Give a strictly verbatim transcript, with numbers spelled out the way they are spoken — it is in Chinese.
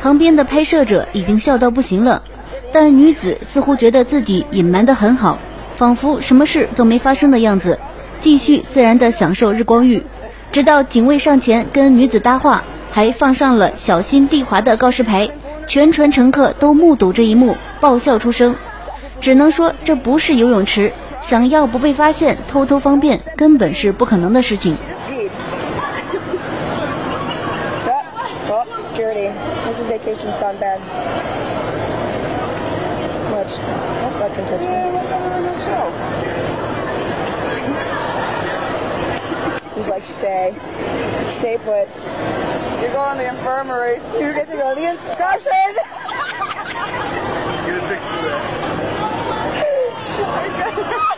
旁边的拍摄者已经笑到不行了，但女子似乎觉得自己隐瞒得很好，仿佛什么事都没发生的样子，继续自然地享受日光浴。直到警卫上前跟女子搭话，还放上了小心地滑的告示牌，全船乘客都目睹这一幕，爆笑出声。只能说这不是游泳池，想要不被发现偷偷方便根本是不可能的事情。 Security. Missus Vacation's gone bad. What? Oh, God can touch me. He's like, stay. Stay put. You're going to the infirmary. You get to go to the infirmary. Get a picture of that.